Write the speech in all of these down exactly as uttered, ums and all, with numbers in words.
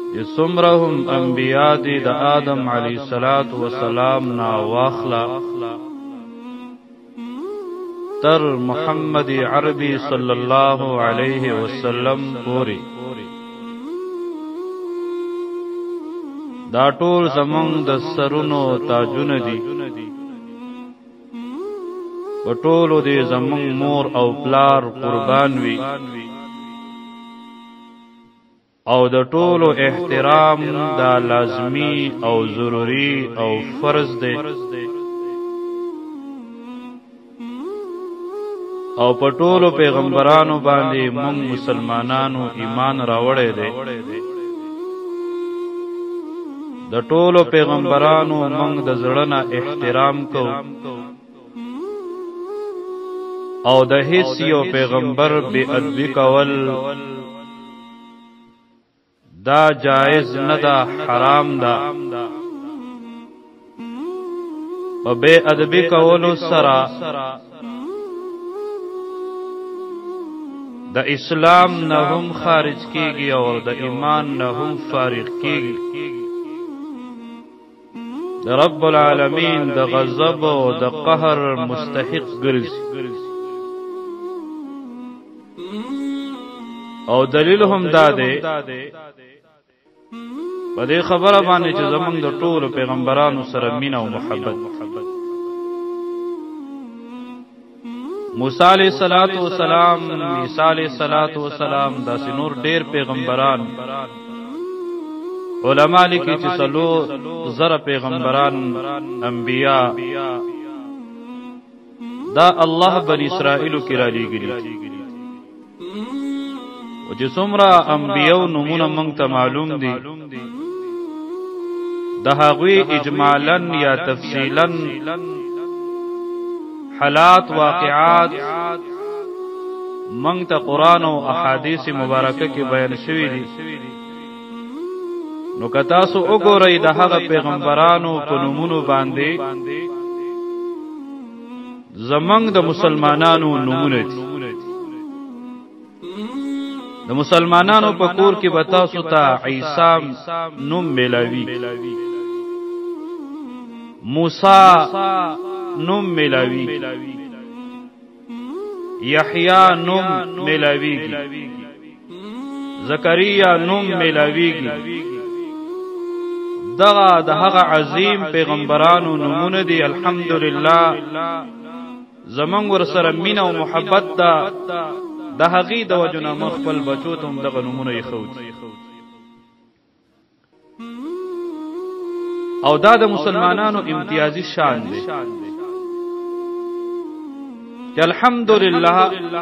چې څومره هم انبیا دي د آدم علیه السلام نا واخلا تر محمد عربی صلی الله علیه وسلم پوری دا ټول زمونږ د سرونو تاجونه دي په ټولو دې زمونږ مور او پلار قربان وي او د ټولو احترام دا لازمی او ضروری او فرض دی او په ټولو پیغمبرانو باندې موږ مسلمانانو ایمان راوړی دی د ټولو پیغمبرانو موږ د زړه نه احترام کو او د هیڅ یو پیغمبر بے ادبی کول دا جائز نه ده حرام ده او بے ادبی کولو سره د اسلام نه هم خارج کیږي او د ایمان نه هم فارغ کیږي د رب العالمین د غضب او د قهر مستحق ګرځي او دلیل هم دا دی په دې خبره باندې چې زمونږ د ټولو پیغمبرانو سره مینه او محبت موسی علیہ الصلوۃ والسلام عیسی علیہ الصلوۃ والسلام داسې نور ډېر پیغمبران علما لیکي چې څلو زره پیغمبران انبیا دا الله بنی اسرائیل کې را لېږلي او چې څومره انبیاو نومونه موږ ته معلوم دي د هغوی اجمالا یا تفصیلا حالات واقعات موږ ته قرآن او احادیث مبارکه کې بیان شوي دي نو که تاسو وګورئ د هغه پیغمبرانو په نومونو باندې زمونږ د مسلمانانو نومونه دي د مسلمانانو په کور کې به تاسو ته عیسی نوم ملاوي موسی نوم ملاوي یحیی نوم ملاويږي زکریا نوم ملاويږي دغه د هغه عظیم پیغمبرانو نومونه دي الحمدلله زمونږ ورسره مینه او محبت ده د هغې د وجنه مخبل بچو ته هم دغه نومونه ایښود او دا د مسلمانانو امتیازي شان دی چې الحمدلله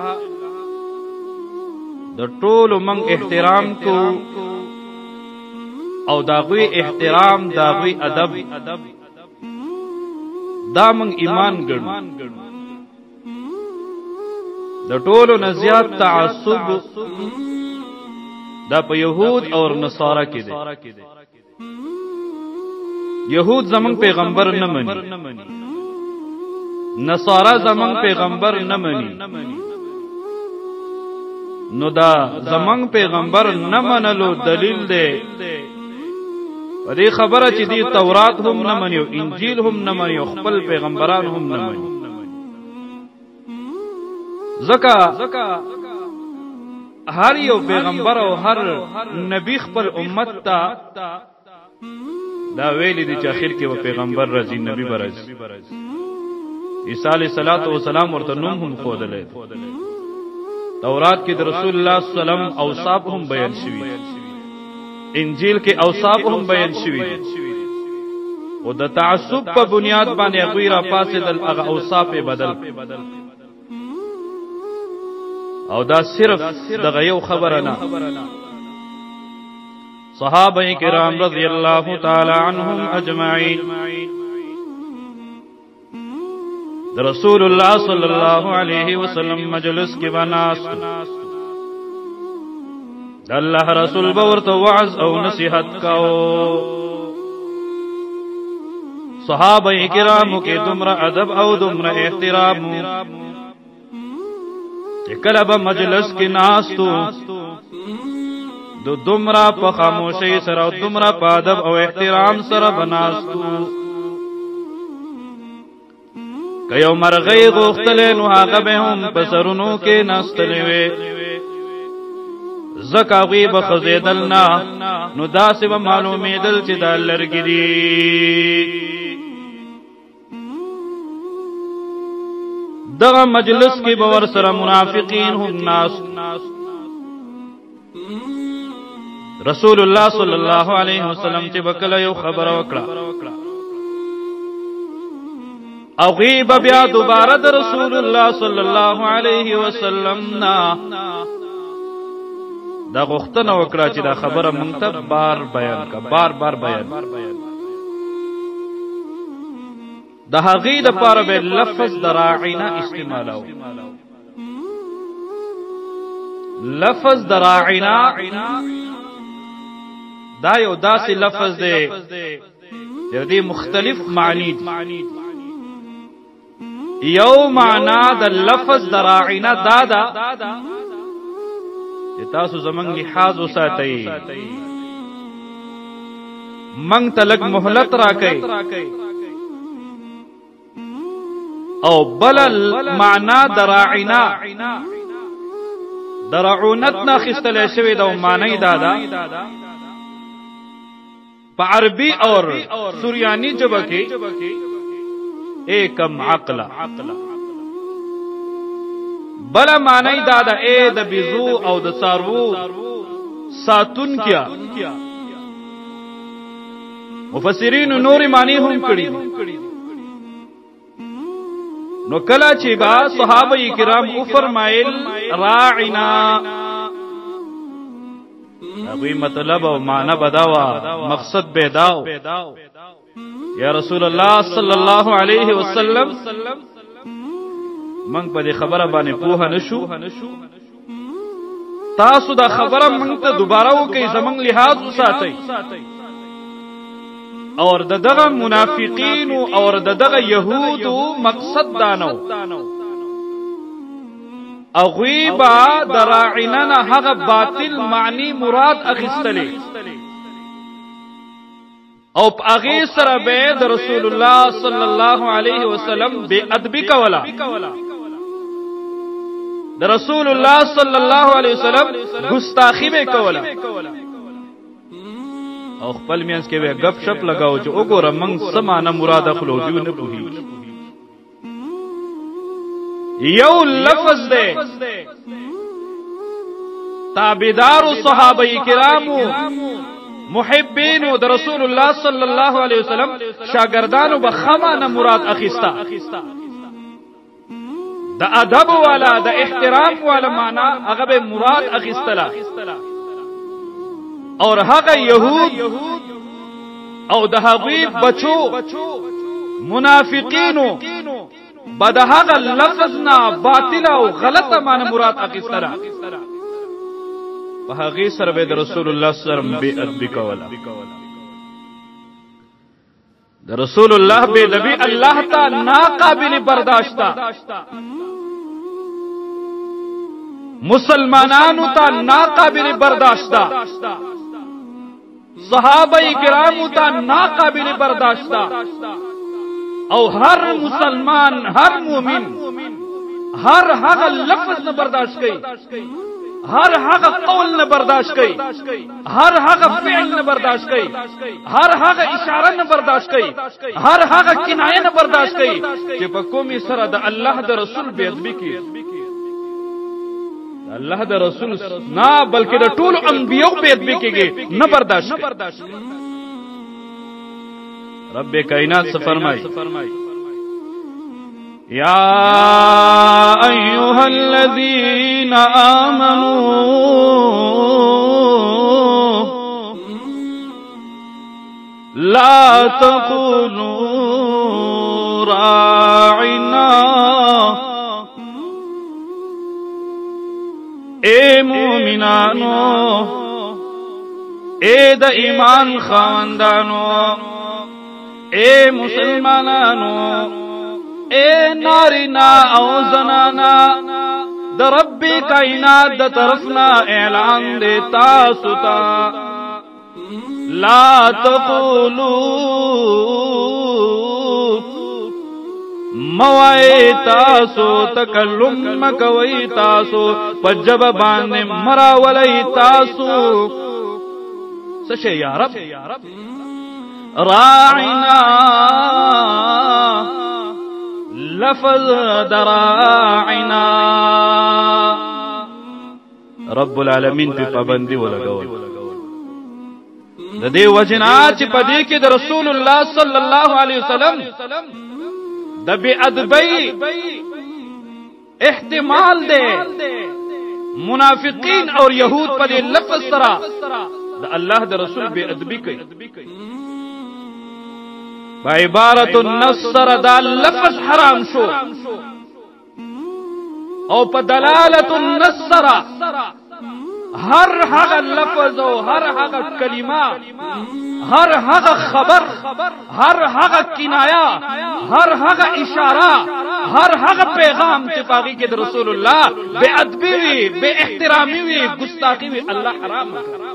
د ټولو موږ احترام کو او داغوی احترام داغوی ادب دا موږ ایمان ګڼو د ټولو نه زیات تعصب دا په يهود او نصارا کې دی يهود زمون پیغمبر نه مني نصارا زمون پیغمبر نه مني نو دا زمون پیغمبر نه منلو دلیل دی په دې خبره چې دی تورات هم نه مني او انجیل هم نه مني او خپل پیغمبران هم نه مني زکا هر یو پیغمبر او هر نبی خپل امت ته دا ویلی دی چې اخر کې و پیغمبر راځي نبی برځي عیسی علیہ الصلوۃ والسلام ورته نوم هم خودلې تورات کې د رسول الله صلی الله علیه وسلم اوصاف هم بیان شوي انجیل کې اوصاف هم بیان شوي او د تعصب په بنیاد باندې غویرا فاسدل هغه اوصاف بدل او دا صرف دغه یو خبره نه صحابه کرام رضی الله تعالی عنهم اجمعین د رسول الله صلی الله علیه وسلم مجلس کې بناس د الله رسول به ورته وعظ او نصیحت کاو صحابه کرامو کې دومره ادب او دومره احترام چې کله به مجلس کې ناستو دو دمرا په خاموشي سره او دمرا په ادب او احترام سره بناستو که یو مرغی غوښتلې نو هغه به هم په سرونو کې ناستلې وي زکه غوی به خزیدل نه نو داسې به معلومېدل چې دا لرګي دي دغه مجلس کې به ور سره منافقین هم ناس رسول الله صلی الله علیه وسلم چې وکړه یو خبر وکړه او غیب بیا دوباره د رسول الله صلی الله علیه وسلم نا دا غوښتنه وکړه چې دا خبره مونږ ته بار بیان کا بار بار بیان د هغې د پاره به لفظ دراعینا استعمالو لفظ دراعینا دا یو داسې لفظ دی چې د مختلف معنی دي یو معنا د لفظ دراعینا دادا چې تاسو زمنګ لحاظ وساتئ منګ تلک مهلت راکئ او بل معنا دراعینا درعونت نا خستل شوی دا معنی دادا په عربی اور سوریانی جبه کې ایکم عقلا بلا معنی دادا اے د بیزو او د سارو ساتون کیا مفسرین نور معنی هم کړي نو کلا چې با صحابه کرام او فرمایل راعنا ابي مطلب او معنی بداوا مقصد بداو یا رسول الله صلی الله علیه وسلم من په دې خبره باندې پوه نشو تاسو دا خبره موږ ته دوباره وکي زمنګ لحاظ وساتئ اور د دغه منافقین او د دغه يهودو مقصد دانو او غیبا دراعیننا هغه باطل معنی مراد اخستلی او هغه سره به د رسول الله صلی الله علیه وسلم بے ادبی کولا د رسول الله صلی الله علیه وسلم ګستاخی به کولا او خپل میانس کې به غپ شپ لگاو چې وګوره موږ سمانه مراد خلو دیو نه پوهی یو لفظ ده تابعدار صحابه کرامو محبین د رسول الله صلی الله علیه وسلم شاگردانو بخمانه مراد اخیستا د ادب والا د احترام والا معنا هغه به مراد اخیستلا اور هغه يهود او د هغوی بچو منافقینو بد هغه لفظنا باطل او غلط معنی مراد اخیستلا په هغه سره به د رسول الله صلی الله علیه وسلم به ادب کولا د رسول الله به نبی الله تا ناقابل برداشت مسلمانانو تا ناقابل برداشت صحابه کرامو تا ناقابل برداشت او هر مسلمان هر مومن هر هغه لفظ نه برداشت کوي هر هغه قول نه برداشت کوي هر هغه فعل نه برداشت کوي هر هغه اشاره نه برداشت کوي هر هغه کنایه نه برداشت کوي چې په کومي سره د الله د رسول بے ادبی کوي الله د رسول نه بلکې د ټول انبیو بے ادبی کوي نه برداشت رب کائنات سے فرمائے یا ایها الذین آمنوا لا تقولوا راعنا اے مومنانو اے د ایمان خواندانو اے مسلمانانو اے نارینا او زنانا د رب کائنات د طرفنا اعلان دے تاسو تا لا تقولوا موای تاسو تکلم مکوي تاسو پجب باندې مراولي تاسو سشه یا رب راعنا لفظ دراعنا رب العالمین په پابندي ولګول د دې وجنا چې په دې کې د رسول الله صلی الله علیه وسلم د بی ادبی احتمال دے منافقین اور یہود پر لفظ سرا د الله د رسول بی ادبی کوي عبارت النصر دا لفظ حرام شو او په دلالت النصر ہر هغه لفظ او هر هغه کلمه ہر هغه خبر ہر هغه کنایا ہر هغه اشاره ہر هغه پیغام چې پاږي کې د رسول الله بے ادبی وی بے احترامی وی گستاخی وی الله حرام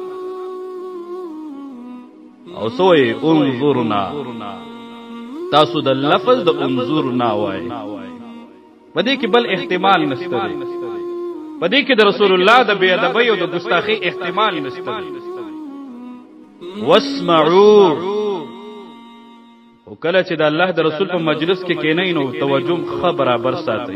او سوې انظرنا تاسو د لفظ د انظرنا وای پدې کې بل احتمال نشته پدې کې د رسول الله د بے ادبی او د گستاخی احتمال نشته واسمعوا او کله چې د الله د رسول په مجلس کې کینې نو توجه خبره بر ساتي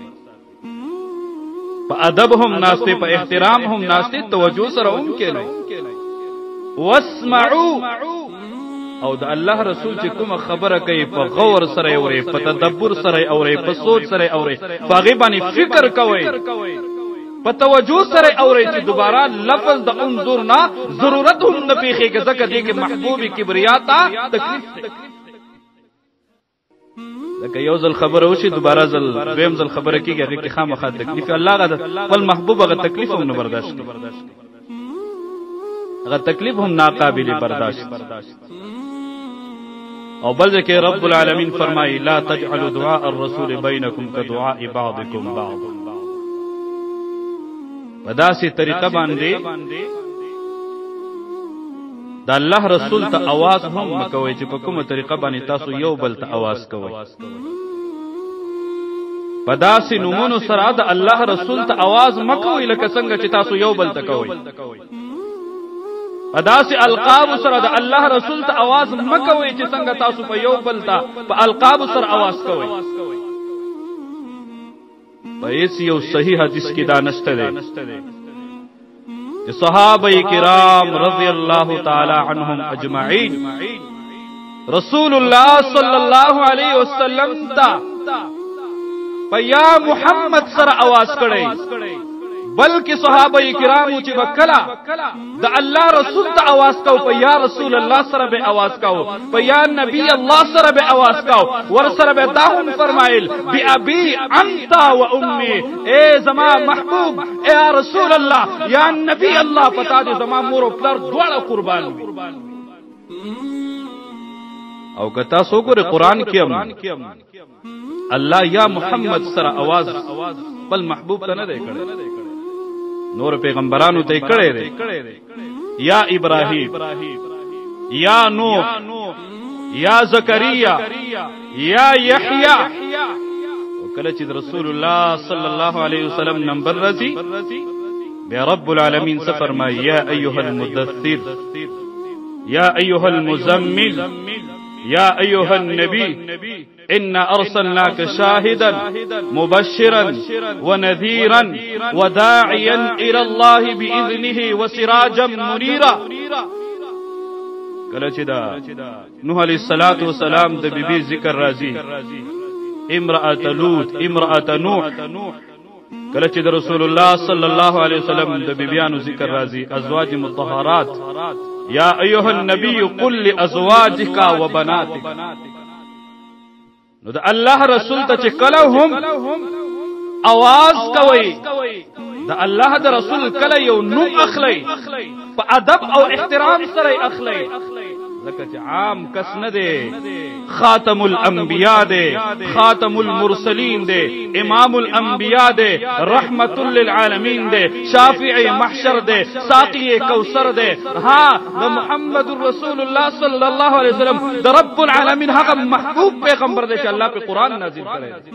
په ادب هم ناشته په احترام هم ناشته توجه سره هم کینې واسمعوا او د الله رسول چې کوم خبره کوي په غور سره اوري په تدبر سره اوري په سوچ سره اوري په غیبانی فکر کوي په توجه سره اوري چې دوباره لفظ د انظرنا ضرورت هم نه پیخي کې ځکه دې کې محبوب کبریا تا تکلیف لکه یو ځل خبره وشي دوباره ځل دویم ځل خبره کیږي هغه کې خامخا تکلیف الله غا خپل محبوب هغه تکلیف هم نه برداشت کوي هغه تکلیف هم ناقابل برداشت او بل ځکه رب العالمین فرمایي لا تجعلوا دعاء الرسول بينكم كدعاء بعضكم بعض پداسي طریقه باندې د الله رسول ته आवाज هم مکوي چې په کومه طریقه باندې تاسو یو بل ته आवाज کوي پداسي نمونو سره د الله رسول ته आवाज مکوي لکه څنګه چې تاسو یو بل ته کوي پداسي القاب سره د الله رسول ته आवाज مکوي چې څنګه تاسو په یو بل ته په القاب سره आवाज کوي په هیڅ یو صحیح حدیث کې دا نشته ده چې صحابه کرام رضی الله تعالی عنهم اجمعین رسول الله صلی الله علیه وسلم ته په یا محمد سره आवाज کړي بلکې صحابه کرام چې وکلا د الله رسول ته आवाज کو په یا رسول الله سره به आवाज کو په یا نبی الله سره به आवाज کو ور سره به داهم فرمایل بی ابي انت و امي اے زما محبوب اے رسول الله یا نبی الله پتا دې زما مور او پلار دواړه قربان وي او کتا سو ګره قران کې الله یا محمد سره आवाज بل محبوب ته نه دی کړی نور پیغمبرانو ته کړه دي یا ابراهیم یا نوح یا زکریا یا یحیی وکله چې رسول الله صلی الله علیه وسلم نمبر رضی بیا رب العالمین سے فرمایا یا ایها المدثر یا ایها المزمل یا ایها النبی إنا أرسلناك شاهدا مبشرا ونذيرا وداعيا إلى الله بإذنه وسراجا منيرا کله چې دا نوح علیہ الصلوۃ والسلام د بیبي ذکر راځي امرأة لوط امرأة نوح کله چې د رسول الله صلی الله علیه وسلم د بیبيانو ذکر راځي ازواج مطهرات یا ایها النبی قل لازواجک وبناتک نو د الله رسول ته چې کله هم आवाज کوي د الله د رسول کله یو نوم اخلي په ادب او احترام سره اخلي لکه چې عام کس نه دی، خاتم الانبیاء دی، خاتم المرسلین دی، امام الانبیاء دی، رحمت للعالمین دی، شافع محشر دی، ساقی کوثر دی. ها د محمد رسول الله صلی الله علیه وسلم د رب العالمین هغه محبوب پیغمبر دی چې الله په قران نازل کړی.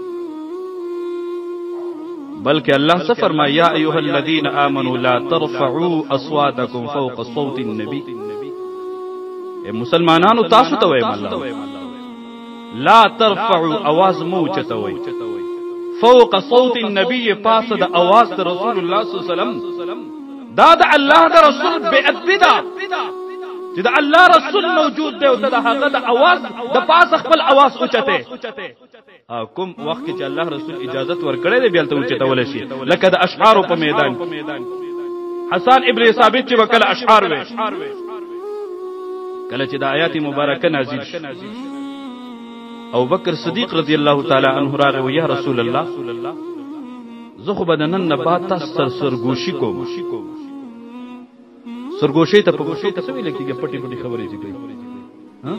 بلکہ اللہ سے فرمایا یا ایھا الذین آمنوا لا ترفعوا اصواتکم فوق صوت النبی. اے مسلمانانو تاسو ته وایم الله لا ترفعوا آواز مو چتوي فوق صوت النبی پاس د آواز د رسول الله صلی الله علیه وسلم. دا د الله د رسول بے ادبی دا چې د الله رسول موجود دی او ته د هغه د आवाज د پاس خپل आवाज اوچته. کوم وخت چې الله رسول اجازت ورکړي دی بیا ته اوچته ول شي، لکه د اشعار په میدان حسن ابن ثابت چې وکړه اشعار وې کله چې د آیات مبارکه نازل شي. ابو بکر صدیق رضی الله تعالی عنہ راغی و یا رسول الله زه خو بدنن نه بعد تاسو سر سرګوشي کوم. سرګوشي ته په ګوشي ته څه ویل کېږي؟ پټي پټي خبرې دي ها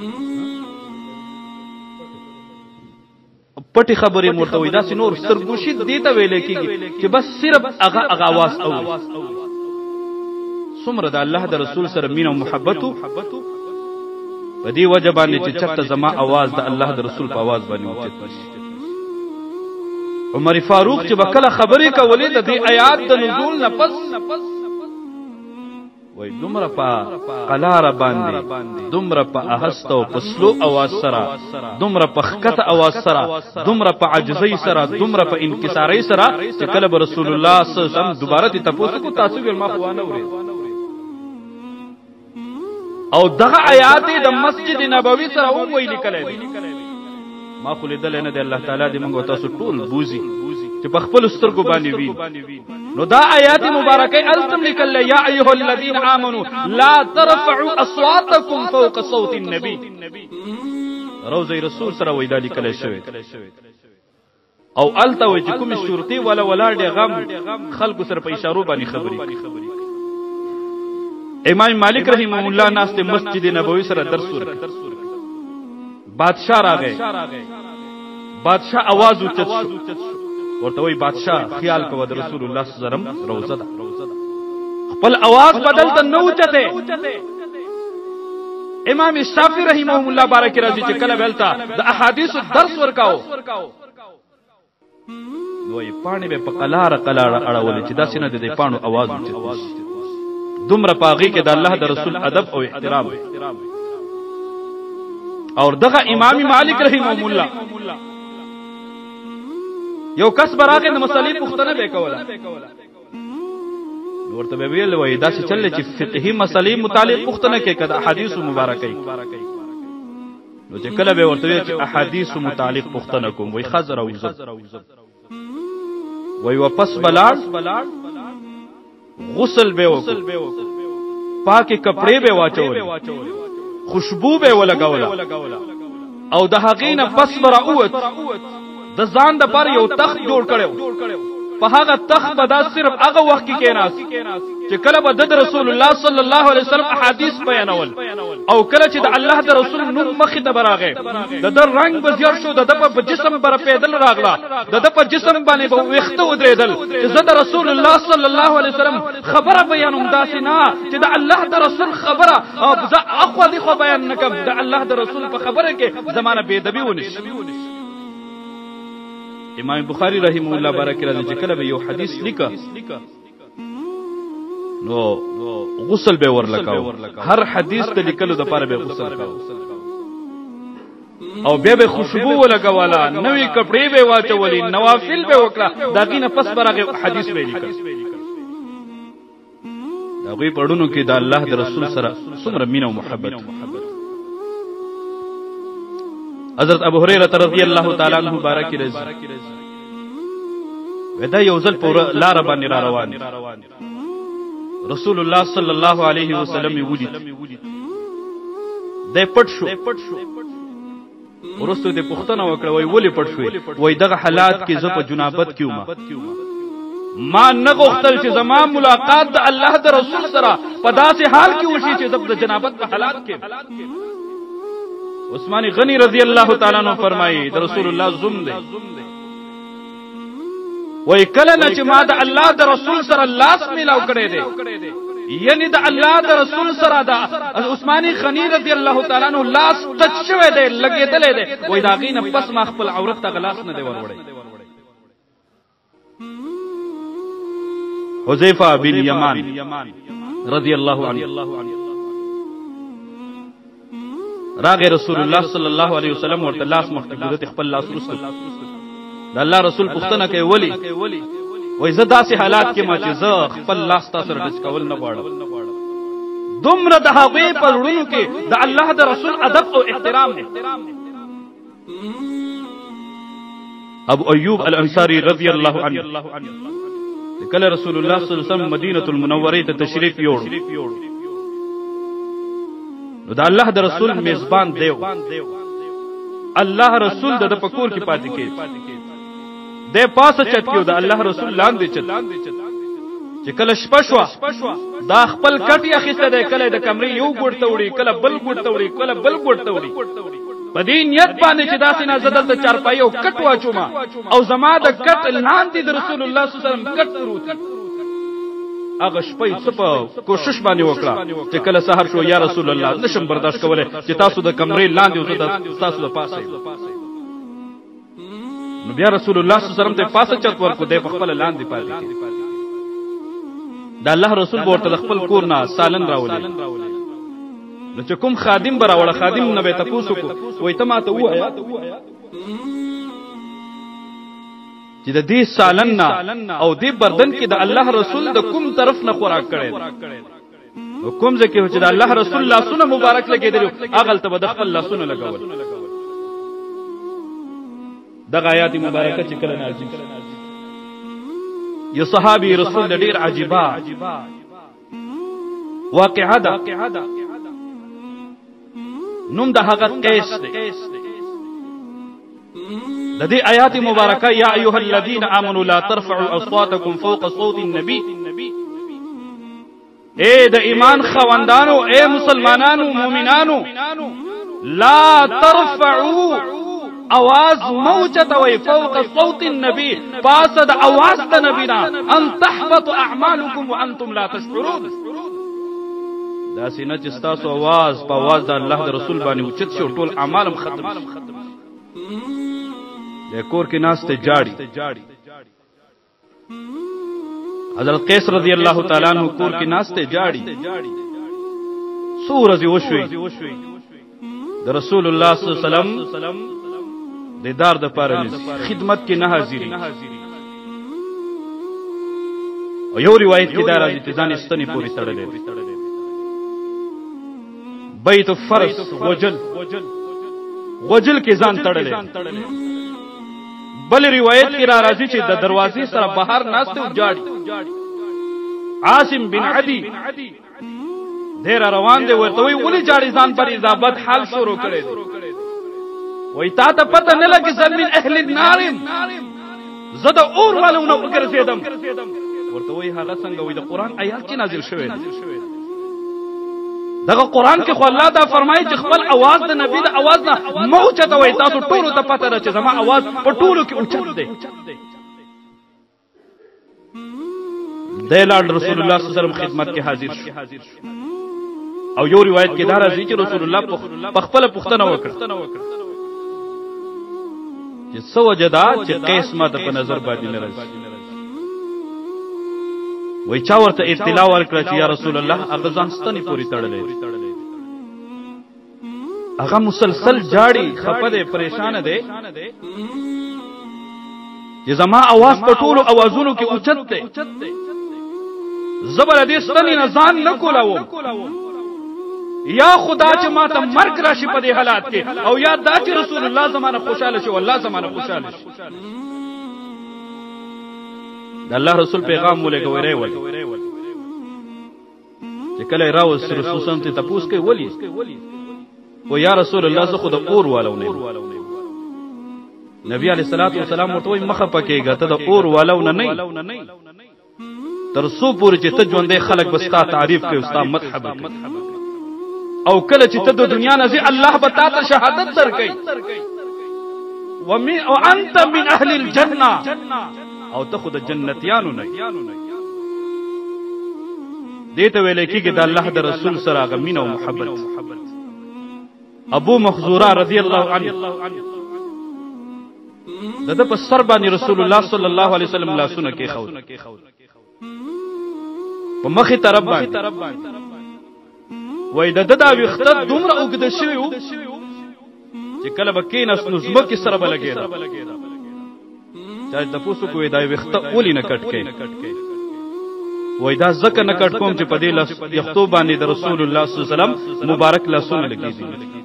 پټي خبرې مرته وي. دا سينور سرګوشي دي ته ویل کېږي چې بس صرف هغه هغه आवाज اوري. څومره د الله د رسول سره مين او محبت په دې وجه باندې چې چرته زما आवाज د الله د رسول په आवाज باندې اوچت شي. عمر فاروق چې وکړه خبرې کولې د دې آیات د نزول نه پس وای دومره په قلاره باندې، دومره په اهستو پسلو आवाज سره، دومره په خکته आवाज سره، دومره په عجزۍ سره، دومره په انکسارۍ سره چې کله به رسول الله صلی الله علیه وسلم دوباره تی تاسو کو تاسو ول ما خو نه اوري. او دغه آیات د مسجد نبوي سره هم ویل کله ما خو لیدل نه دی. الله تعالی دې موږ تاسو ټول بوزي چې په خپل سترګو باندې وی. نو دا آیات مبارکه التم لیکل یا ایها الذین آمنوا لا ترفعوا اصواتکم فوق صوت النبی. روزه رسول سره ویل لیکل شوی او الته وی چې کوم شرطي ولا ولاړ غم خلق سره په اشارو باندې خبري. امام مالک رحمه الله ناس ته مسجد نبوي سره درس ورکړ. بادشاہ راغی، بادشاہ आवाज اوچت شو ورته وی بادشاہ خیال کوو د رسول الله صلی الله علیه وسلم روزه ده. خپل आवाज بدل ته نو اوچته. امام شافعی رحمه الله بارک راضی چې کله ولتا د احادیث درس ورکاو وی پانی به په قلاره قلاره اړول چې داسې نه د پانو आवाज اوچت. دومره پاغي کې د الله د رسول ادب او احترام. اور دغه امام مالک رحمه الله یو کس براغه د مسلې پوښتنه وکوله ورته به ویل وای دا چې چل چې فقهي مسلې متعلق پوښتنه کې کده احادیث مبارکه نو چې کله به ورته چې احادیث متعلق پوښتنه کوم وای خزر او عزت وای واپس بلاړ غسل به وکړ، پاکي کپڑے به واچول، خوشبو به ولګاوله او د حقینه پس براوت د ځان د پر یو تخت جوړ کړو. په هغه تخت به دا صرف هغه وخت کې کېناس چې کله به د رسول الله صلی الله علیه وسلم احادیث بیانول او کله چې د الله د رسول نور مخې ته براغه د در رنگ به زیات شو، د په جسم بر پیدل راغلا، د په جسم باندې به وخته ودرېدل چې زه د رسول الله صلی الله علیه وسلم خبره بیانوم. داسې نه چې د الله د رسول خبره او زه اخو دي خو بیان نکم. د الله د رسول په خبره کې زمانه بے ادبی ونشي. امام بخاری رحمه الله بارک الله چې کله به یو حدیث لیکه نو غسل به ورلکاو، هر حدیث ته لیکلو د پاره به غسل کاو او بیا به خوشبو ولګواله، نوې کپڑے به واچولې، نوافل به وکړه، دا غینه پس برغه حدیث به لیکل. دا غوی پړونو کې د الله د رسول سره څومره مینه او محبت. حضرت ابو هريره رضی الله تعالی عنہ بارک رضی ودا یو ځل پورا لار باندې را روان رسول الله صلی الله علیه وسلم ولید د پټ شو ورسته د پښتنه وکړه وای ولې پټ شوې؟ وای دغه حالات کې زه په جنابت کې وم ما نه غوښتل چې زما ملاقات د الله د رسول سره په داسې حال کې وشي چې د جنابت په حالات کې. عثمان غنی رضی الله تعالی عنہ فرمایي د رسول الله زوم دی وای کله نه چې ما د الله د رسول سره لاس میلاو کړی دی، یعنی د الله د رسول سره دا عثمان غنی رضی الله تعالی عنہ لاس ټچ شوی دی، لګیدلې دی، وای دا غینه پس ما خپل عورت ته غلاس نه دی وروړی. حذیفه بن یمان رضی الله عنه راغی رسول الله صلی الله علیه وسلم ورته لاس مخکې خپل لاس رسول د الله رسول پوښتنه کوي ولی وای زه داسې حالات کې ما چې زه خپل لاس تاسو سره ټچ کول نه غواړم. دومره د هغوی په زړونو کې د الله د رسول ادب او احترام دی. ابو ایوب الانصاری رضی الله عنه کله رسول الله صلی الله علیه وسلم مدینه المنوره ته تشریف یوړ نو د الله د رسول میزبان دیو الله رسول د پکور کې پاتې کې د پاسه چت کېو د الله رسول لاندې چت چې کله شپه شو دا خپل کټ یې اخیسته دی، کله د کمرې یو ګوټ ته وړي، کله بل ګوټ ته وړي، کله بل ګوټ ته وړي، په دې نیت باندې چې داسې نه زدل د چارپایي او کټ واچوما او زما د کټ لاندې د رسول الله صلی الله علیه وسلم کټ پروت. هغه شپه یې څه کوشش باندې وکړه چې کله سحر شو یا رسول الله نشم برداشت کولای چې تاسو د کمرې لاندې او تاسو د پاسه. نو بیا رسول الله صلی الله علیه وسلم ته پاسه چت ورکو دی په خپل لاندې پاتې کې. د الله رسول ورته د خپل کور نه سالن راولي نو چې کوم خادم براوړه خادم نه به تاسو کو وای ته ماته وایا چې د دې سالن نه او دې بردن کې د الله رسول د کوم طرف نه خوراک کړي کوم ځکه چې د الله رسول الله سونه مبارک لګیدل اغل ته د خپل الله سونه لګول. دغه آیات مبارکه چې کله نازل یو صحابي رسول ډیر عجيبه واقعه ده، نوم د هغه قیس دی. د دې آیات مبارکه یا ایها الذين امنوا لا ترفعوا اصواتكم فوق صوت النبي، اے د ایمان خوندانو، اے مسلمانانو مؤمنانو، لا ترفعوا اواز موجت وی فوق صوت النبي پاس د اواز د نبینا ان تحبط اعمالكم وانتم لا تشعرون. دا سینه چې تاسو आवाज په आवाज د الله د رسول باندې اوچت شو ټول اعمالم ختم شي. د کور کې ناس ته جاړي. حضرت قیس رضی الله تعالی عنہ کور کې ناس ته جاړي. سورہ وشوي د رسول الله صلی الله علیه وسلم دیدار د پاره خدمت کې نه حاضری. او یو روایت کې دا راځي چې ځان استنی پوری تړلې بیت فرس وجل وجل کې ځان تړلې. بل روایت کې را راځي چې د دروازې سره بهر ناشته او جاړي. عاصم بن عدی ډیر روان دی ورته وی ولې جاړي ځان پر اضافت حال شروع کړي وای تا ته پته نه لګي زم من اهل النار زده اور والو نو وګرځیدم. ورته وی هغه څنګه وی د قران آیات چې نازل شوی دغه قران کې خو الله دا فرمایي چې خپل आवाज د نبی د आवाज نه موجته وای تاسو ټول ته پته ده چې زما आवाज په ټولو کې اوچت دی. د رسول الله صلی الله علیه وسلم خدمت کې حاضر شو. او یو روایت کې دا راځي چې رسول الله په خپل پوښتنه وکړه چې سو وجدا چې قیس ماته په نظر باندې نه راځي. وای چا ورته اطلاع ورکړه چې یا رسول الله هغه ځان ستنی پوری تړلې، هغه مسلسل جاړي خپه پریشان دی چې زما आवाज په ټولو आवाजونو کې اوچت دی. زبر دې ستنی نه ځان نه کولاو یا خدا چې ما ته مرګ راشي په دې حالات کې او یا دا چې رسول الله زمانه خوشاله شي والله زمانه خوشاله شي. د الله رسول پیغام ولګوي ریول چې کله راوس رسول سم ته تاسو کوي ولی و یا رسول الله زه خود اور والو نه. نبی علیہ الصلوۃ والسلام ورته مخه پکېګا ته د اور والو نه نه تر سو پورې چې ته ژوندې خلک بستا تعریف کوي او ستا مدح کوي او کله چې ته د دنیا نه زی الله به تا ته شهادت درکړي ومن او انت من اهل الجنه او ته خود جنتیانو نه دته ویل کېږي د الله د رسول سره غمین او محبت. ابو مخزوره رضی الله عنه دغه په سر باندې رسول الله صلی الله علیه وسلم لاسونه کې خو په مخې طرف باندې وای د ددا وخت دومره وګد شوی وو چې کله بکیناس نو زمکه سره بلګیدا چا د پوسو کوی دا وخت اولی نه کټ کې وای دا زکه نه کټ کوم چې په دې لاس یختو باندې د رسول الله صلی الله علیه وسلم مبارک لاسونه لګیدي